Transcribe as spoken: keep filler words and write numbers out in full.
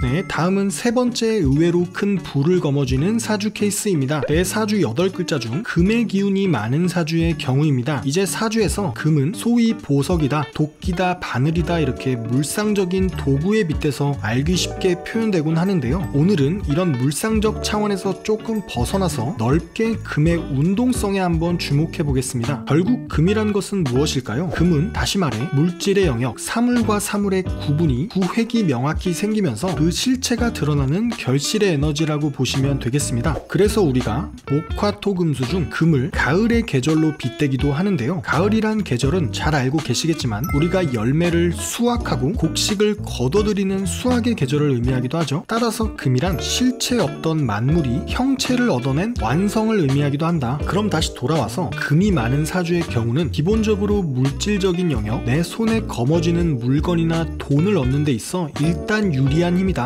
네, 다음은 세 번째 의외로 큰 불을 거머쥐는 사주 케이스입니다. 내 사주 여덟 글자 중 금의 기운이 많은 사주의 경우입니다. 이제 사주에서 금은 소위 보석이다, 도끼다, 바늘이다 이렇게 물상적인 도구에 빗대서 알기 쉽게 표현되곤 하는데요. 오늘은 이런 물상적 차원에서 조금 벗어나서 넓게 금의 운동성에 한번 주목해 보겠습니다. 결국 금이란 것은 무엇일까요? 금은 다시 말해 물질의 영역, 사물과 사물의 구분이 구획이 명확히 생기면서 그 실체가 드러나는 결실의 에너지라고 보시면 되겠습니다. 그래서 우리가 목화토금수 중 금을 가을의 계절로 빗대기도 하는데요. 가을이란 계절은 잘 알고 계시겠지만 우리가 열매를 수확하고 곡식을 거둬들이는 수확의 계절을 의미하기도 하죠. 따라서 금이란 실체 없던 만물이 형체를 얻어낸 완성을 의미하기도 한다. 그럼 다시 돌아와서 금이 많은 사주의 경우는 기본적으로 물질적인 영역, 내 손에 거머쥐는 물건이나 돈을 얻는 데 있어 일단 유리한 힘이다.